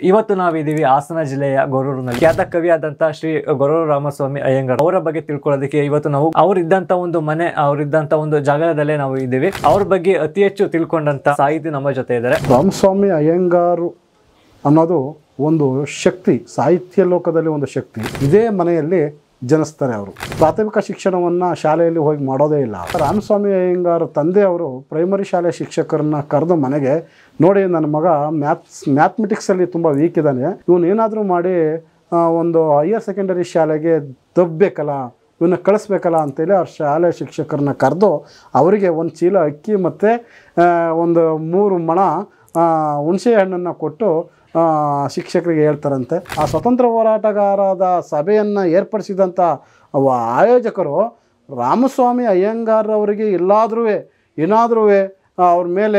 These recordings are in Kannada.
ಇವತ್ತು ನಾವಿದ್ದೀವಿ ಹಾಸನ ಜಿಲ್ಲೆಯ ಗೊರೂರಿನಲ್ಲಿ ಖ್ಯಾತ ಕವಿಯಾದಂತ ಶ್ರೀ ಗೊರೂರು ರಾಮಸ್ವಾಮಿ ಅಯ್ಯಂಗಾರ್ ಅವರ ಬಗ್ಗೆ ತಿಳ್ಕೊಳ್ಳೋದಕ್ಕೆ ಇವತ್ತು ನಾವು ಅವರಿದ್ದಂತ ಒಂದು ಮನೆ ಅವರಿದ್ದಂತ ಒಂದು ಜಾಗದಲ್ಲೇ ನಾವು ಇದ್ದೀವಿ. ಅವ್ರ ಬಗ್ಗೆ ಅತಿ ಹೆಚ್ಚು ತಿಳ್ಕೊಂಡಂತ ಸಾಹಿತಿ ನಮ್ಮ ಜೊತೆ ಇದ್ದಾರೆ. ರಾಮಸ್ವಾಮಿ ಅಯ್ಯಂಗಾರ್ ಅನ್ನೋದು ಒಂದು ಶಕ್ತಿ, ಸಾಹಿತ್ಯ ಲೋಕದಲ್ಲಿ ಒಂದು ಶಕ್ತಿ. ಇದೇ ಮನೆಯಲ್ಲಿ ಜನಿಸ್ತಾರೆ. ಅವರು ಪ್ರಾಥಮಿಕ ಶಿಕ್ಷಣವನ್ನು ಶಾಲೆಯಲ್ಲಿ ಹೋಗಿ ಮಾಡೋದೇ ಇಲ್ಲ. ರಾಮಸ್ವಾಮಿ ಅಯ್ಯಂಗಾರ್ ತಂದೆ ಅವರು ಪ್ರೈಮರಿ ಶಾಲೆ ಶಿಕ್ಷಕರನ್ನ ಕರೆದು ಮನೆಗೆ, ನೋಡಿ ನನ್ನ ಮಗ ಮ್ಯಾಥಮೆಟಿಕ್ಸಲ್ಲಿ ತುಂಬ ವೀಕ್ ಇದ್ದಾನೆ, ಇವನು ಏನಾದರೂ ಮಾಡಿ ಒಂದು ಹೈಯರ್ ಸೆಕೆಂಡರಿ ಶಾಲೆಗೆ ದಬ್ಬಬೇಕಲ್ಲ, ಇವನ್ನ ಕಳಿಸ್ಬೇಕಲ್ಲ ಅಂತೇಳಿ ಅವ್ರ ಶಾಲೆ ಶಿಕ್ಷಕರನ್ನ ಕರೆದು ಅವರಿಗೆ ಒಂದು ಚೀಲ ಅಕ್ಕಿ ಮತ್ತು ಒಂದು 3 ಮಣ ಹುಣಸೆ ಹಣ್ಣನ್ನು ಕೊಟ್ಟು ಶಿಕ್ಷಕರಿಗೆ ಹೇಳ್ತಾರಂತೆ. ಆ ಸ್ವತಂತ್ರ ಹೋರಾಟಗಾರರ ಸಭೆಯನ್ನು ಏರ್ಪಡಿಸಿದಂಥ ಆಯೋಜಕರು ರಾಮಸ್ವಾಮಿ ಅಯ್ಯಂಗಾರ್ ಅವರಿಗೆ ಏನಾದರೂ ಅವ್ರ ಮೇಲೆ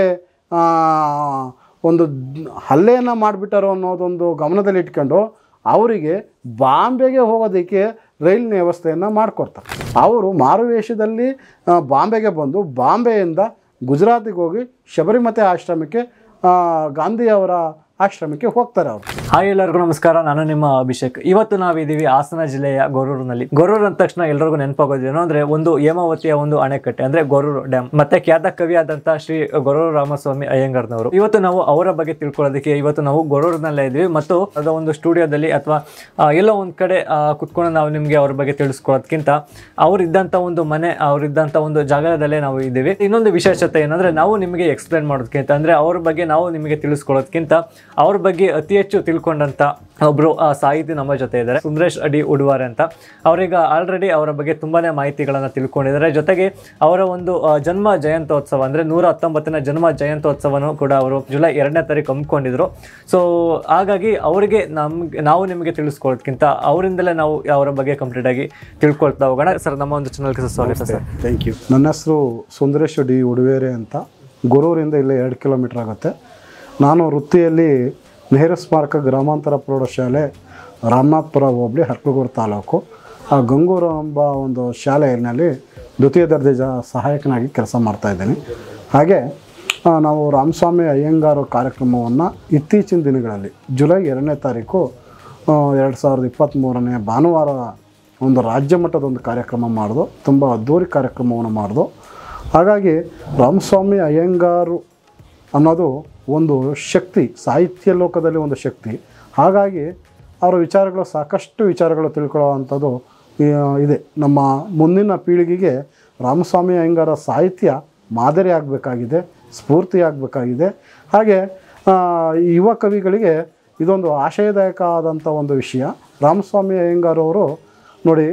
ಒಂದು ಹಲ್ಲೆಯನ್ನು ಮಾಡಿಬಿಟ್ಟಾರೋ ಅನ್ನೋದೊಂದು ಗಮನದಲ್ಲಿ ಇಟ್ಕೊಂಡು ಅವರಿಗೆ ಬಾಂಬೆಗೆ ಹೋಗೋದಕ್ಕೆ ರೈಲಿನ ವ್ಯವಸ್ಥೆಯನ್ನು ಮಾಡಿಕೊಡ್ತಾರೆ. ಅವರು ಮಾರುವೇಷದಲ್ಲಿ ಬಾಂಬೆಗೆ ಬಂದು ಬಾಂಬೆಯಿಂದ ಗುಜರಾತಿಗೆ ಹೋಗಿ ಶಬರಿಮಲೆ ಆಶ್ರಮಕ್ಕೆ, ಗಾಂಧಿಯವರ ಆಶ್ರಮಕ್ಕೆ ಹೋಗ್ತಾರೆ ಅವರು. ಹಾಯ್, ಎಲ್ಲರಿಗೂ ನಮಸ್ಕಾರ. ನಾನು ನಿಮ್ಮ ಅಭಿಷೇಕ್. ಇವತ್ತು ನಾವಿದ್ದೀವಿ ಹಾಸನ ಜಿಲ್ಲೆಯ ಗೊರೂರಿನಲ್ಲಿ. ಗೊರೂರು ಅಂದ ತಕ್ಷಣ ಎಲ್ಲರಿಗೂ ನೆನಪಾಗೋದು ಏನು ಅಂದ್ರೆ ಒಂದು ಹೇಮಾವತಿಯ ಒಂದು ಅಣೆಕಟ್ಟೆ ಅಂದ್ರೆ ಗೊರೂರು ಡ್ಯಾಮ್, ಮತ್ತೆ ಖ್ಯಾತ ಕವಿಯಾದಂತ ಶ್ರೀ ಗೊರೂರು ರಾಮಸ್ವಾಮಿ ಅಯ್ಯಂಗಾರ್ನವರು. ಇವತ್ತು ನಾವು ಅವರ ಬಗ್ಗೆ ತಿಳ್ಕೊಳ್ಳೋದಕ್ಕೆ ಇವತ್ತು ನಾವು ಗೊರೂರಿನಲ್ಲೇ ಇದ್ವಿ. ಮತ್ತು ಅದು ಒಂದು ಸ್ಟುಡಿಯೋದಲ್ಲಿ ಅಥವಾ ಎಲ್ಲೋ ಒಂದ್ ಕಡೆ ಕುತ್ಕೊಂಡು ನಾವು ನಿಮ್ಗೆ ಅವ್ರ ಬಗ್ಗೆ ತಿಳಿಸ್ಕೊಳ್ಳೋದಕ್ಕಿಂತ ಅವರಿದ್ದಂತ ಒಂದು ಮನೆ ಅವರಿದ್ದಂತ ಒಂದು ಜಾಗದಲ್ಲೇ ನಾವು ಇದ್ದೀವಿ. ಇನ್ನೊಂದು ವಿಶೇಷತೆ ಏನಂದ್ರೆ ನಾವು ನಿಮಗೆ ಎಕ್ಸ್ಪ್ಲೇನ್ ಮಾಡೋದಕ್ಕಿಂತ ಅಂದ್ರೆ ಅವ್ರ ಬಗ್ಗೆ ನಾವು ನಿಮಗೆ ತಿಳಿಸ್ಕೊಳ್ಳೋದಕ್ಕಿಂತ ಅವ್ರ ಬಗ್ಗೆ ಅತಿ ಹೆಚ್ಚು ತಿಳ್ಕೊಂಡಂತ ಒಬ್ರು ಸಾಹಿತಿ ನಮ್ಮ ಜೊತೆ ಇದ್ದಾರೆ, ಸುಂದರೇಶ್ ಅಡಿ ಉಡುವಾರೆ ಅಂತ. ಅವರೀಗ ಆಲ್ರೆಡಿ ಅವರ ಬಗ್ಗೆ ತುಂಬಾನೇ ಮಾಹಿತಿಗಳನ್ನ ತಿಳ್ಕೊಂಡಿದ್ದಾರೆ. ಜೊತೆಗೆ ಅವರ ಒಂದು ಜನ್ಮ ಜಯಂತ್ಯೋತ್ಸವ ಅಂದ್ರೆ 119ನೇ ಜನ್ಮ ಜಯಂತ್ಯೋತ್ಸವನು ಕೂಡ ಅವರು ಜುಲೈ 2ನೇ ತಾರೀಕು ಹಮ್ಮಿಕೊಂಡಿದ್ರು. ಸೊ ಹಾಗಾಗಿ ಅವರಿಗೆ ನಾವು ನಿಮಗೆ ತಿಳಿಸ್ಕೊಳ್ಳೋದಕ್ಕಿಂತ ಅವರಿಂದಲೇ ನಾವು ಅವರ ಬಗ್ಗೆ ಕಂಪ್ಲೀಟ್ ಆಗಿ ತಿಳ್ಕೊಳ್ತಾ ಹೋಗೋಣ. ಸರ್, ನಮ್ಮ ಒಂದು ಚಾನಲ್ಗೆ ಸ್ವಾಗತ ಸರ್. Thank you. ನನ್ನ ಹೆಸರು ಸುಂದರೇಶ್ ಅಡಿ ಉಡುವೇರೆ ಅಂತ. ಗೊರೂರಿಂದ ಇಲ್ಲೇ 2 ಕಿಲೋಮೀಟರ್ ಆಗುತ್ತೆ. ನಾನು ವೃತ್ತಿಯಲ್ಲಿ ನೆಹರು ಸ್ಮಾರಕ ಗ್ರಾಮಾಂತರ ಪ್ರೌಢಶಾಲೆ, ರಾಮನಾಥಪುರ ಹೋಬಳಿ, ಹರ್ಕಲಗೂರು ತಾಲೂಕು, ಆ ಗಂಗೂರು ಎಂಬ ಒಂದು ಶಾಲೆಯಲ್ಲಿ ದ್ವಿತೀಯ ದರ್ಜೆ ಸಹಾಯಕನಾಗಿ ಕೆಲಸ ಮಾಡ್ತಾಯಿದ್ದೀನಿ. ಹಾಗೆ ನಾವು ರಾಮಸ್ವಾಮಿ ಅಯ್ಯಂಗಾರ್ ಕಾರ್ಯಕ್ರಮವನ್ನು ಇತ್ತೀಚಿನ ದಿನಗಳಲ್ಲಿ ಜುಲೈ 2ನೇ ತಾರೀಕು 2023ನೇ ಭಾನುವಾರ ಒಂದು ರಾಜ್ಯ ಮಟ್ಟದ ಒಂದು ಕಾರ್ಯಕ್ರಮ ಮಾಡಿದು. ತುಂಬ ಅದ್ಧೂರಿ ಕಾರ್ಯಕ್ರಮವನ್ನು ಮಾಡಿದು. ಹಾಗಾಗಿ ರಾಮಸ್ವಾಮಿ ಅಯ್ಯಂಗಾರ್ ಅನ್ನೋದು ಒಂದು ಶಕ್ತಿ, ಸಾಹಿತ್ಯ ಲೋಕದಲ್ಲಿ ಒಂದು ಶಕ್ತಿ. ಹಾಗಾಗಿ ಅವರ ವಿಚಾರಗಳು, ಸಾಕಷ್ಟು ವಿಚಾರಗಳು ತಿಳ್ಕೊಳ್ಳೋ ಅಂಥದ್ದು ಇದೆ. ನಮ್ಮ ಮುಂದಿನ ಪೀಳಿಗೆಗೆ ರಾಮಸ್ವಾಮಿ ಅಯ್ಯಂಗಾರ ಸಾಹಿತ್ಯ ಮಾದರಿ ಆಗಬೇಕಾಗಿದೆ, ಸ್ಫೂರ್ತಿ ಆಗಬೇಕಾಗಿದೆ. ಹಾಗೆ ಯುವ ಕವಿಗಳಿಗೆ ಇದೊಂದು ಆಶಯದಾಯಕ ಆದಂಥ ಒಂದು ವಿಷಯ. ರಾಮಸ್ವಾಮಿ ಅಯ್ಯಂಗಾರ್ ಅವರು ನೋಡಿ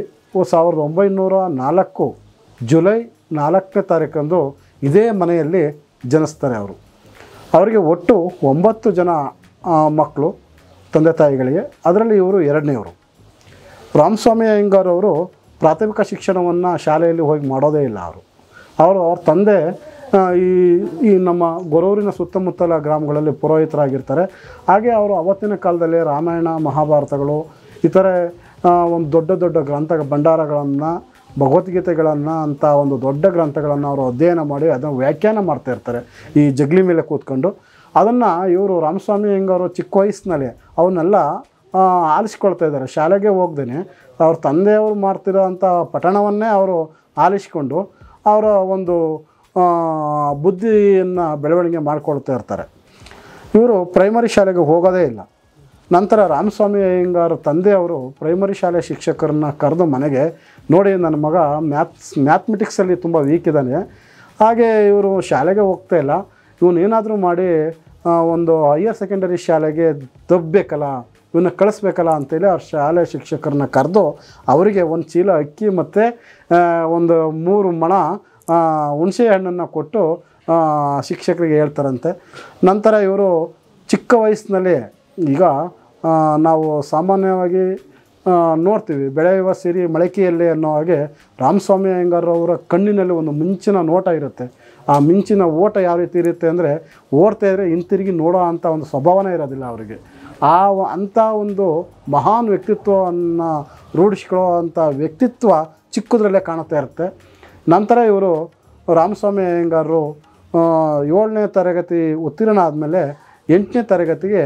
1904 ಜುಲೈ 4ನೇ ತಾರೀಕಂದು ಇದೇ ಮನೆಯಲ್ಲಿ ಜನಿಸ್ತಾರೆ. ಅವರಿಗೆ ಒಟ್ಟು 9 ಜನ ಮಕ್ಕಳು, ತಂದೆ ತಾಯಿಗಳಿಗೆ. ಅದರಲ್ಲಿ ಇವರು 2ನೇವರು. ರಾಮಸ್ವಾಮಿ ಅಯ್ಯಂಗಾರ್ ಅವರು ಪ್ರಾಥಮಿಕ ಶಿಕ್ಷಣವನ್ನು ಶಾಲೆಯಲ್ಲಿ ಹೋಗಿ ಮಾಡೋದೇ ಇಲ್ಲ. ಅವ್ರ ತಂದೆ ಈ ನಮ್ಮ ಗೊರೂರಿನ ಸುತ್ತಮುತ್ತಲ ಗ್ರಾಮಗಳಲ್ಲಿ ಪುರೋಹಿತರಾಗಿರ್ತಾರೆ. ಹಾಗೆ ಅವರು ಅವತ್ತಿನ ಕಾಲದಲ್ಲಿ ರಾಮಾಯಣ, ಮಹಾಭಾರತಗಳು, ಇತರೆ ಒಂದು ದೊಡ್ಡ ಭಂಡಾರಗಳನ್ನು, ಭಗವದ್ಗೀತೆಗಳನ್ನು ಅಂತ ಒಂದು ದೊಡ್ಡ ಗ್ರಂಥಗಳನ್ನು ಅವರು ಅಧ್ಯಯನ ಮಾಡಿ ಅದನ್ನು ವ್ಯಾಖ್ಯಾನ ಮಾಡ್ತಾಯಿರ್ತಾರೆ ಈ ಜಗಲಿ ಮೇಲೆ ಕೂತ್ಕೊಂಡು. ಅದನ್ನು ಇವರು ರಾಮಸ್ವಾಮಿ ಅಯ್ಯಂಗಾರ್ ಚಿಕ್ಕ ವಯಸ್ಸಿನಲ್ಲಿ ಅವನ್ನೆಲ್ಲ ಆಲಿಸ್ಕೊಳ್ತಾ ಇದ್ದಾರೆ. ಶಾಲೆಗೆ ಹೋಗ್ದೇ ಅವ್ರ ತಂದೆಯವರು ಮಾಡ್ತಿರೋ ಅಂಥ ಪಠಣವನ್ನೇ ಅವರು ಆಲಿಸ್ಕೊಂಡು ಅವರ ಒಂದು ಬುದ್ಧಿಯನ್ನು ಬೆಳವಣಿಗೆ ಮಾಡ್ಕೊಳ್ತಾ ಇರ್ತಾರೆ. ಇವರು ಪ್ರೈಮರಿ ಶಾಲೆಗೆ ಹೋಗೋದೇ ಇಲ್ಲ. ನಂತರ ರಾಮಸ್ವಾಮಿ ಅಯ್ಯಂಗಾರ್ ತಂದೆಯವರು ಪ್ರೈಮರಿ ಶಾಲೆ ಶಿಕ್ಷಕರನ್ನ ಕರೆದು ಮನೆಗೆ, ನೋಡಿ ನನ್ನ ಮಗ ಮ್ಯಾಥಮೆಟಿಕ್ಸಲ್ಲಿ ತುಂಬ ವೀಕ್ ಇದ್ದಾನೆ, ಹಾಗೆ ಇವರು ಶಾಲೆಗೆ ಹೋಗ್ತಾ ಇಲ್ಲ, ಇವನು ಏನಾದರೂ ಮಾಡಿ ಒಂದು ಹೈಯರ್ ಸೆಕೆಂಡರಿ ಶಾಲೆಗೆ ದಬ್ಬಬೇಕಲ್ಲ, ಇವನ್ನ ಕಳಿಸ್ಬೇಕಲ್ಲ ಅಂತೇಳಿ ಅವ್ರ ಶಾಲೆ ಶಿಕ್ಷಕರನ್ನ ಕರೆದು ಅವರಿಗೆ ಒಂದು ಚೀಲ ಅಕ್ಕಿ ಮತ್ತು ಒಂದು 3 ಮಣ ಹುಣಸೆ ಹಣ್ಣನ್ನು ಕೊಟ್ಟು ಶಿಕ್ಷಕರಿಗೆ ಹೇಳ್ತಾರಂತೆ. ನಂತರ ಇವರು ಚಿಕ್ಕ ವಯಸ್ಸಿನಲ್ಲಿ, ಈಗ ನಾವು ಸಾಮಾನ್ಯವಾಗಿ ನೋಡ್ತೀವಿ ಬೆಳೆಯುವ ಸಿರಿ ಮೊಳಕೆಯಲ್ಲಿ ಅನ್ನೋ ಹಾಗೆ ರಾಮಸ್ವಾಮಿ ಅಯ್ಯಂಗಾರ್ ಅವರ ಕಣ್ಣಿನಲ್ಲಿ ಒಂದು ಮಿಂಚಿನ ನೋಟ ಇರುತ್ತೆ. ಆ ಮಿಂಚಿನ ಓಟ ಯಾವ ರೀತಿ ಇರುತ್ತೆ ಅಂದರೆ, ಓಡ್ತಾ ಇದ್ದರೆ ಹಿಂತಿರುಗಿ ನೋಡೋ ಅಂಥ ಒಂದು ಸ್ವಭಾವನೆ ಇರೋದಿಲ್ಲ ಅವರಿಗೆ. ಅಂಥ ಒಂದು ಮಹಾನ್ ವ್ಯಕ್ತಿತ್ವವನ್ನು ರೂಢಿಸ್ಕೊಳ್ಳೋ ಅಂಥ ವ್ಯಕ್ತಿತ್ವ ಚಿಕ್ಕದ್ರಲ್ಲೇ ಕಾಣುತ್ತಾ ಇರುತ್ತೆ. ನಂತರ ಇವರು ರಾಮಸ್ವಾಮಿ ಅಯ್ಯಂಗಾರರು 7ನೇ ತರಗತಿ ಉತ್ತೀರ್ಣ ಆದಮೇಲೆ 8ನೇ ತರಗತಿಗೆ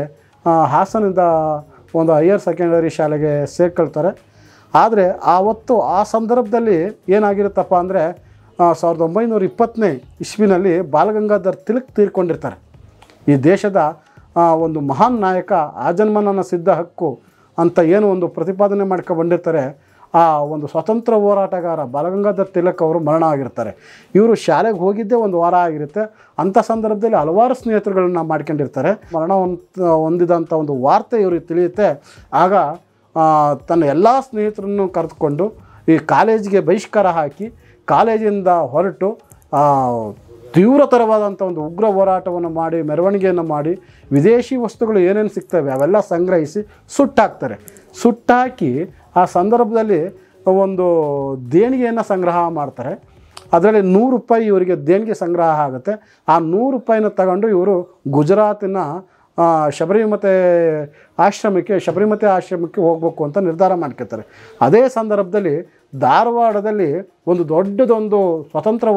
ಹಾಸನದ ಒಂದು ಹೈಯರ್ ಸೆಕೆಂಡರಿ ಶಾಲೆಗೆ ಸೇರ್ಕೊಳ್ತಾರೆ. ಆದರೆ ಆ ಸಂದರ್ಭದಲ್ಲಿ ಏನಾಗಿರುತ್ತಪ್ಪ ಅಂದರೆ 1920ನೇ ಇಸ್ವಿನಲ್ಲಿ ಬಾಲಗಂಗಾಧರ್ ತಿಲಕ್ ತೀರ್ಕೊಂಡಿರ್ತಾರೆ. ಈ ದೇಶದ ಒಂದು ಮಹಾನ್ ನಾಯಕ ಆಜನ್ಮನ ಸಿದ್ಧ ಹಕ್ಕು ಅಂತ ಏನು ಒಂದು ಪ್ರತಿಪಾದನೆ ಮಾಡ್ಕೊಂಡು ಆ ಒಂದು ಸ್ವತಂತ್ರ ಹೋರಾಟಗಾರ ಬಾಲಗಂಗಾಧರ್ ತಿಲಕ್ ಅವರು ಮರಣ ಆಗಿರ್ತಾರೆ. ಇವರು ಶಾಲೆಗೆ ಹೋಗಿದ್ದೇ ಒಂದು ವಾರ ಆಗಿರುತ್ತೆ. ಅಂಥ ಸಂದರ್ಭದಲ್ಲಿ ಹಲವಾರು ಸ್ನೇಹಿತರುಗಳನ್ನ ಮಾಡ್ಕೊಂಡಿರ್ತಾರೆ. ಮರಣ ಹೊಂದಿದಂಥ ಒಂದು ವಾರ್ತೆ ಇವ್ರಿಗೆ ತಿಳಿಯುತ್ತೆ. ಆಗ ತನ್ನ ಎಲ್ಲ ಸ್ನೇಹಿತರನ್ನು ಕರೆದುಕೊಂಡು ಈ ಕಾಲೇಜಿಗೆ ಬಹಿಷ್ಕಾರ ಹಾಕಿ ಕಾಲೇಜಿಂದ ಹೊರಟು ತೀವ್ರತರವಾದಂಥ ಒಂದು ಉಗ್ರ ಹೋರಾಟವನ್ನು ಮಾಡಿ ಮೆರವಣಿಗೆಯನ್ನು ಮಾಡಿ ವಿದೇಶಿ ವಸ್ತುಗಳು ಏನೇನು ಸಿಗ್ತವೆ ಅವೆಲ್ಲ ಸಂಗ್ರಹಿಸಿ ಸುಟ್ಟಾಕ್ತಾರೆ. ಸುಟ್ಟಾಕಿ ಆ ಸಂದರ್ಭದಲ್ಲಿ ಒಂದು ದೇಣಿಗೆಯನ್ನು ಸಂಗ್ರಹ ಮಾಡ್ತಾರೆ. ಅದರಲ್ಲಿ 100 ರೂಪಾಯಿ ಇವರಿಗೆ ದೇಣಿಗೆ ಸಂಗ್ರಹ ಆಗುತ್ತೆ. ಆ 100 ರೂಪಾಯಿನ ತಗೊಂಡು ಇವರು ಗುಜರಾತಿನ ಶಬರಿಮತೆ ಆಶ್ರಮಕ್ಕೆ ಹೋಗಬೇಕು ಅಂತ ನಿರ್ಧಾರ ಮಾಡ್ಕೊತಾರೆ. ಅದೇ ಸಂದರ್ಭದಲ್ಲಿ ಧಾರವಾಡದಲ್ಲಿ ಒಂದು ದೊಡ್ಡದೊಂದು ಸ್ವತಂತ್ರ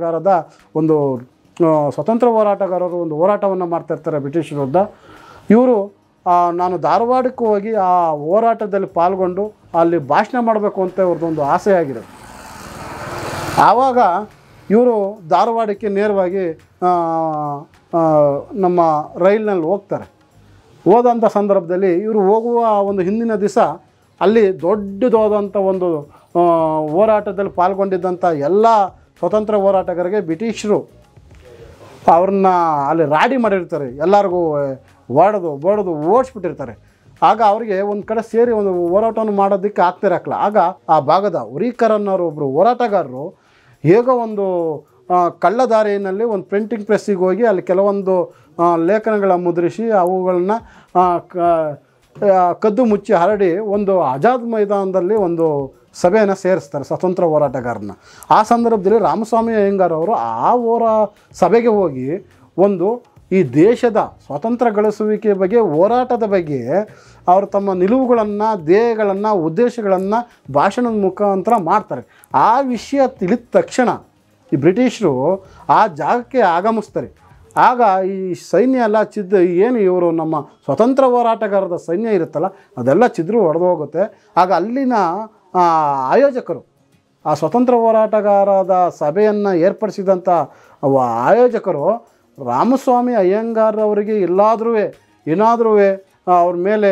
ಹೋರಾಟಗಾರರು ಒಂದು ಹೋರಾಟವನ್ನು ಮಾಡ್ತಾಯಿರ್ತಾರೆ ಬ್ರಿಟಿಷ್ ವಿರುದ್ಧ. ಇವರು ನಾನು ಧಾರವಾಡಕ್ಕೆ ಹೋಗಿ ಆ ಹೋರಾಟದಲ್ಲಿ ಪಾಲ್ಗೊಂಡು ಅಲ್ಲಿ ಭಾಷಣ ಮಾಡಬೇಕು ಅಂತ ಇವ್ರದ್ದೊಂದು ಆಸೆ ಆಗಿದೆ. ಆವಾಗ ಇವರು ಧಾರವಾಡಕ್ಕೆ ನೇರವಾಗಿ ನಮ್ಮ ರೈಲಿನಲ್ಲಿ ಹೋಗ್ತಾರೆ. ಹೋದಂಥ ಸಂದರ್ಭದಲ್ಲಿ ಇವರು ಹೋಗುವ ಒಂದು ಹಿಂದಿನ ದಿವಸ ಅಲ್ಲಿ ದೊಡ್ಡದಾದಂಥ ಒಂದು ಹೋರಾಟದಲ್ಲಿ ಪಾಲ್ಗೊಂಡಿದ್ದಂಥ ಎಲ್ಲ ಸ್ವತಂತ್ರ ಹೋರಾಟಗಾರರಿಗೆ ಬ್ರಿಟಿಷರು ಅವ್ರನ್ನ ಅಲ್ಲಿ ರಾಡಿ ಮಾಡಿರ್ತಾರೆ. ಎಲ್ಲರಿಗೂ ಬಡದು ಓಡಿಸ್ಬಿಟ್ಟಿರ್ತಾರೆ. ಆಗ ಅವರಿಗೆ ಒಂದು ಕಡೆ ಸೇರಿ ಒಂದು ಹೋರಾಟವನ್ನು ಮಾಡೋದಕ್ಕೆ ಆಗ್ತಿರಕ್ಕಲ್ಲ. ಆಗ ಆ ಭಾಗದ ಉರೀಕರ್ ಅನ್ನೋರು ಒಬ್ಬರು ಹೋರಾಟಗಾರರು ಹೇಗೋ ಒಂದು ಕಳ್ಳದಾರಿಯಲ್ಲಿ ಒಂದು ಪ್ರಿಂಟಿಂಗ್ ಪ್ರೆಸ್ಸಿಗೆ ಹೋಗಿ ಅಲ್ಲಿ ಕೆಲವೊಂದು ಲೇಖನಗಳ ಮುದ್ರಿಸಿ ಅವುಗಳನ್ನ ಕದ್ದು ಮುಚ್ಚಿ ಹರಡಿ ಒಂದು ಆಜಾದ್ ಮೈದಾನದಲ್ಲಿ ಒಂದು ಸಭೆಯನ್ನು ಸೇರಿಸ್ತಾರೆ ಸ್ವತಂತ್ರ ಹೋರಾಟಗಾರನ. ಆ ಸಂದರ್ಭದಲ್ಲಿ ರಾಮಸ್ವಾಮಿ ಅಯ್ಯಂಗಾರ್ ಅವರು ಸಭೆಗೆ ಹೋಗಿ ಒಂದು ಈ ದೇಶದ ಸ್ವಾತಂತ್ರ್ಯ ಗಳಿಸುವಿಕೆ ಬಗ್ಗೆ ಹೋರಾಟದ ಬಗ್ಗೆ ಅವರು ತಮ್ಮ ನಿಲುವುಗಳನ್ನು ಧ್ಯೇಯಗಳನ್ನು ಉದ್ದೇಶಗಳನ್ನು ಭಾಷಣದ ಮುಖಾಂತರ ಮಾಡ್ತಾರೆ. ಆ ವಿಷಯ ತಿಳಿದ ತಕ್ಷಣ ಈ ಬ್ರಿಟಿಷರು ಆ ಜಾಗಕ್ಕೆ ಆಗಮಿಸ್ತಾರೆ. ಆಗ ಈ ಸೈನ್ಯ ಎಲ್ಲ ಏನು ಇವರು ನಮ್ಮ ಸ್ವತಂತ್ರ ಹೋರಾಟಗಾರರ ಸೈನ್ಯ ಇರುತ್ತಲ್ಲ ಅದೆಲ್ಲ ಹೊಡೆದು ಹೋಗುತ್ತೆ. ಆಗ ಅಲ್ಲಿನ ಆಯೋಜಕರು ಆ ಸ್ವತಂತ್ರ ಹೋರಾಟಗಾರರ ಸಭೆಯನ್ನು ಏರ್ಪಡಿಸಿದಂಥ ಆಯೋಜಕರು ರಾಮಸ್ವಾಮಿ ಅಯ್ಯಂಗಾರ್ ಅವರಿಗೆ ಏನಾದರೂ ಅವ್ರ ಮೇಲೆ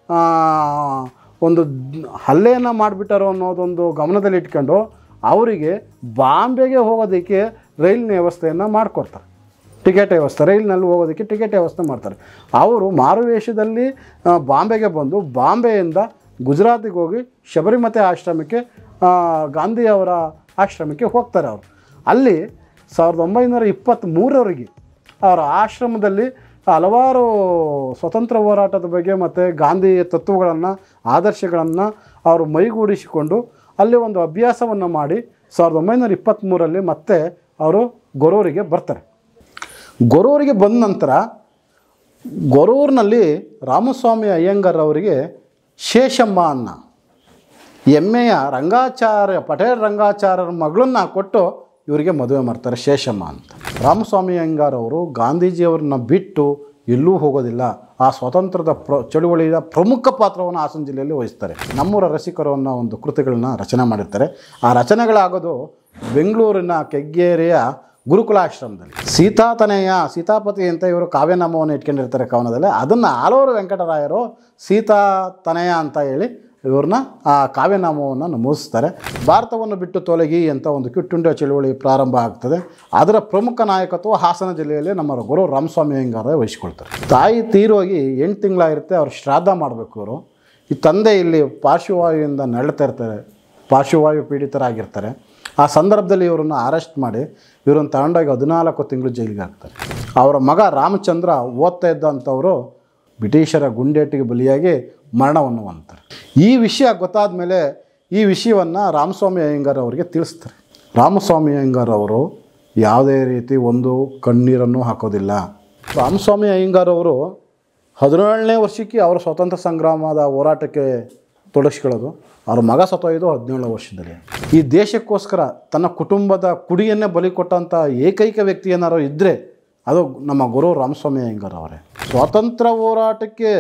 ಒಂದು ಹಲ್ಲೆಯನ್ನು ಮಾಡಿಬಿಟ್ಟಾರೋ ಅನ್ನೋದೊಂದು ಗಮನದಲ್ಲಿ ಇಟ್ಕೊಂಡು ಅವರಿಗೆ ಬಾಂಬೆಗೆ ಹೋಗೋದಕ್ಕೆ ರೈಲಿನ ವ್ಯವಸ್ಥೆಯನ್ನು ಮಾಡಿಕೊಡ್ತಾರೆ. ರೈಲಿನಲ್ಲಿ ಹೋಗೋದಕ್ಕೆ ಟಿಕೆಟ್ ವ್ಯವಸ್ಥೆ ಮಾಡ್ತಾರೆ. ಅವರು ಮಾರುವೇಷದಲ್ಲಿ ಬಾಂಬೆಗೆ ಬಂದು ಬಾಂಬೆಯಿಂದ ಗುಜರಾತಿಗೆ ಹೋಗಿ ಶಬರಿಮತೆ ಆಶ್ರಮಕ್ಕೆ ಗಾಂಧಿಯವರ ಆಶ್ರಮಕ್ಕೆ ಹೋಗ್ತಾರೆ. ಅವರು ಅಲ್ಲಿ 1923 ಅವರ ಆಶ್ರಮದಲ್ಲಿ ಹಲವಾರು ಸ್ವತಂತ್ರ ಹೋರಾಟದ ಬಗ್ಗೆ ಮತ್ತು ಗಾಂಧಿ ತತ್ವಗಳನ್ನು ಆದರ್ಶಗಳನ್ನು ಅವರು ಮೈಗೂಡಿಸಿಕೊಂಡು ಅಲ್ಲಿ ಒಂದು ಅಭ್ಯಾಸವನ್ನು ಮಾಡಿ 1923 ಮತ್ತೆ ಅವರು ಗೊರೂರಿಗೆ ಬರ್ತಾರೆ. ಗೊರೂರಿಗೆ ಬಂದ ನಂತರ ಗೊರೂರಿನಲ್ಲಿ ರಾಮಸ್ವಾಮಿ ಅಯ್ಯಂಗಾರ್ ಅವರಿಗೆ ಶೇಷಮ್ಮ ಅನ್ನ ಎಮ್ಮೆಯ ಪಟೇಲ್ ರಂಗಾಚಾರ್ಯರ ಮಗಳನ್ನ ಕೊಟ್ಟು ಇವರಿಗೆ ಮದುವೆ ಮಾಡ್ತಾರೆ, ಶೇಷಮ್ಮ ಅಂತ. ರಾಮಸ್ವಾಮಿ ಅಯ್ಯಂಗಾರ್ ಅವರು ಗಾಂಧೀಜಿಯವ್ರನ್ನ ಬಿಟ್ಟು ಎಲ್ಲೂ ಹೋಗೋದಿಲ್ಲ. ಆ ಸ್ವಾತಂತ್ರ್ಯದ ಚಳುವಳಿಯ ಪ್ರಮುಖ ಪಾತ್ರವನ್ನು ಹಾಸನ ಜಿಲ್ಲೆಯಲ್ಲಿ ವಹಿಸ್ತಾರೆ. ನಮ್ಮೂರ ರಸಿಕರು ಅನ್ನೋ ಒಂದು ಕೃತಿಗಳನ್ನ ರಚನೆ ಮಾಡಿರ್ತಾರೆ. ಆ ರಚನೆಗಳಾಗೋದು ಬೆಂಗಳೂರಿನ ಕೆಗ್ಗೇರಿಯ ಗುರುಕುಲಾಶ್ರಮದಲ್ಲಿ. ಸೀತಾಪತಿ ಅಂತ ಇವರು ಕಾವ್ಯನಾಮವನ್ನು ಇಟ್ಕೊಂಡಿರ್ತಾರೆ ಕವನದಲ್ಲಿ. ಅದನ್ನು ಆಲೂರು ವೆಂಕಟರಾಯರು ಸೀತಾತನಯ ಅಂತ ಹೇಳಿ ಇವ್ರನ್ನ ಆ ಕಾವ್ಯನಾಮವನ್ನು ನಮೂದಿಸ್ತಾರೆ. ಭಾರತವನ್ನು ಬಿಟ್ಟು ತೊಲಗಿ ಅಂತ ಒಂದು ಕ್ವಿಟ್ ಇಂಡಿಯಾ ಚಳುವಳಿ ಪ್ರಾರಂಭ ಆಗ್ತದೆ. ಅದರ ಪ್ರಮುಖ ನಾಯಕತ್ವ ಹಾಸನ ಜಿಲ್ಲೆಯಲ್ಲಿ ನಮ್ಮ ಗುರು ರಾಮಸ್ವಾಮಿ ಅಯ್ಯಂಗಾರ್ ವಹಿಸ್ಕೊಳ್ತಾರೆ. ತಾಯಿ ತೀರೋಗಿ 8 ತಿಂಗಳಾಗಿರುತ್ತೆ. ಅವ್ರು ಶ್ರಾದ್ದ ಮಾಡಬೇಕು. ಇವರು ಈ ತಂದೆ ಇಲ್ಲಿ ಪಾರ್ಶ್ವವಾಯುವಿಂದ ನರಳ್ತಾ ಇರ್ತಾರೆ, ಪಾರ್ಶ್ವವಾಯು ಪೀಡಿತರಾಗಿರ್ತಾರೆ. ಆ ಸಂದರ್ಭದಲ್ಲಿ ಇವರನ್ನು ಅರೆಸ್ಟ್ ಮಾಡಿ ಇವರನ್ನು ತಗೊಂಡೋಗಿ 14 ತಿಂಗಳು ಜೈಲಿಗೆ ಹಾಕ್ತಾರೆ. ಅವರ ಮಗ ರಾಮಚಂದ್ರ ಓದ್ತಾ ಇದ್ದಂಥವರು ಬ್ರಿಟಿಷರ ಗುಂಡೇಟಿಗೆ ಬಲಿಯಾಗಿ ಮರಣವನ್ನು ಹೊಂದ್ತಾರೆ. ಈ ವಿಷಯ ಗೊತ್ತಾದ ಮೇಲೆ ಈ ವಿಷಯವನ್ನು ರಾಮಸ್ವಾಮಿ ಅಯ್ಯಂಗಾರ್ ಅವರಿಗೆ ತಿಳಿಸ್ತಾರೆ. ರಾಮಸ್ವಾಮಿ ಅಯ್ಯಂಗಾರ್ ಅವರು ಯಾವುದೇ ರೀತಿ ಒಂದು ಕಣ್ಣೀರನ್ನು ಹಾಕೋದಿಲ್ಲ. ರಾಮಸ್ವಾಮಿ ಅಯ್ಯಂಗಾರ್ ಅವರು 17ನೇ ವರ್ಷಕ್ಕೆ ಅವರ ಸ್ವಾತಂತ್ರ್ಯ ಸಂಗ್ರಾಮದ ಹೋರಾಟಕ್ಕೆ ತೊಡಗಿಸ್ಕೊಳ್ಳೋದು. ಅವ್ರ ಮಗ ಸತ್ತೋಯ್ದು 17ನೇ ವರ್ಷದಲ್ಲಿ. ಈ ದೇಶಕ್ಕೋಸ್ಕರ ತನ್ನ ಕುಟುಂಬದ ಕುಡಿಯನ್ನೇ ಬಲಿ ಕೊಟ್ಟಂಥ ಏಕೈಕ ವ್ಯಕ್ತಿ ಏನಾರು ಇದ್ದರೆ ಅದು ನಮ್ಮ ಗುರು ರಾಮಸ್ವಾಮಿ ಅಯ್ಯಂಗಾರ್ ಅವರೇ. ಸ್ವಾತಂತ್ರ್ಯ ಹೋರಾಟಕ್ಕೆ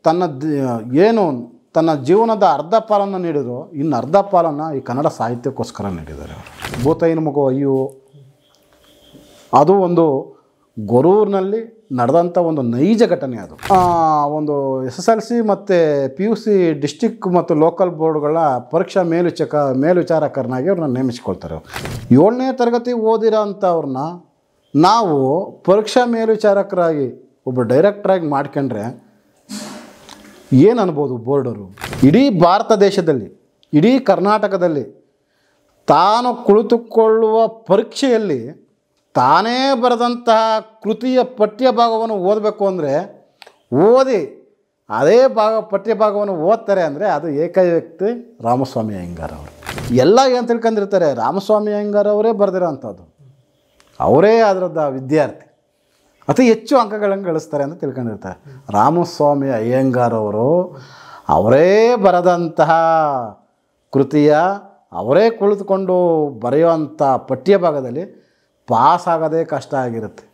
ತನ್ನ ಜೀವನದ ಅರ್ಧ ಪಾಲನ್ನು ನೀಡಿದ್ರು, ಇನ್ನು ಅರ್ಧ ಪಾಲನ್ನು ಈ ಕನ್ನಡ ಸಾಹಿತ್ಯಕ್ಕೋಸ್ಕರ ನೀಡಿದ್ದಾರೆ. ಭೂತಾಯಿನ ಮಗು ಅಯ್ಯೋ ಅದು ಒಂದು ಗೊರೂರಿನಲ್ಲಿ ನಡೆದಂಥ ಒಂದು ನೈಜ ಘಟನೆ. ಅದು ಒಂದು SSLC ಮತ್ತು PUC ಡಿಸ್ಟಿಕ್ ಮತ್ತು ಲೋಕಲ್ ಬೋರ್ಡ್ಗಳ ಪರೀಕ್ಷಾ ಮೇಲ್ವಿಚಾರಕರನ್ನಾಗಿ ಅವ್ರನ್ನ ನೇಮಿಸ್ಕೊಳ್ತಾರೆ. 7ನೇ ತರಗತಿ ಓದಿರೋ ಅಂಥವ್ರನ್ನ ನಾವು ಪರೀಕ್ಷಾ ಮೇಲ್ವಿಚಾರಕರಾಗಿ ಒಬ್ಬ ಡೈರೆಕ್ಟ್ರಾಗಿ ಮಾಡ್ಕೊಂಡ್ರೆ ಏನು ಅನ್ಬೋದು ಬೋರ್ಡರು? ಇಡೀ ಭಾರತ ದೇಶದಲ್ಲಿ, ಇಡೀ ಕರ್ನಾಟಕದಲ್ಲಿ ತಾನು ಕುಳಿತುಕೊಳ್ಳುವ ಪರೀಕ್ಷೆಯಲ್ಲಿ ತಾನೇ ಬರೆದಂತಹ ಕೃತಿಯ ಪಠ್ಯಭಾಗವನ್ನು ಓದಬೇಕು ಅಂದರೆ ಓದಿ ಅದೇ ಪಠ್ಯಭಾಗವನ್ನು ಓದ್ತಾರೆ ಅಂದರೆ ಅದು ಏಕವ್ಯಕ್ತಿ ರಾಮಸ್ವಾಮಿ ಅಯ್ಯಂಗಾರ್ ಅವರು. ಎಲ್ಲ ಏನು ತಿಳ್ಕೊಂಡಿರ್ತಾರೆ, ರಾಮಸ್ವಾಮಿ ಅಯ್ಯಂಗಾರ್ ಅವರೇ ಬರೆದಿರೋ ಅಂಥದ್ದು, ಅವರೇ ಅದರದ್ದು ವಿದ್ಯಾರ್ಥಿ, ಅತಿ ಹೆಚ್ಚು ಅಂಕಗಳನ್ನು ಗಳಿಸ್ತಾರೆ ಅಂತ ತಿಳ್ಕೊಂಡಿರ್ತಾರೆ. ರಾಮಸ್ವಾಮಿ ಅಯ್ಯಂಗಾರ್ ಅವರು ಅವರೇ ಬರೆದಂತಹ ಕೃತಿಯ ಅವರೇ ಕುಳಿತುಕೊಂಡು ಬರೆಯುವಂಥ ಪಠ್ಯಭಾಗದಲ್ಲಿ ಪಾಸ್ ಆಗೋದೇ ಕಷ್ಟ ಆಗಿರುತ್ತೆ.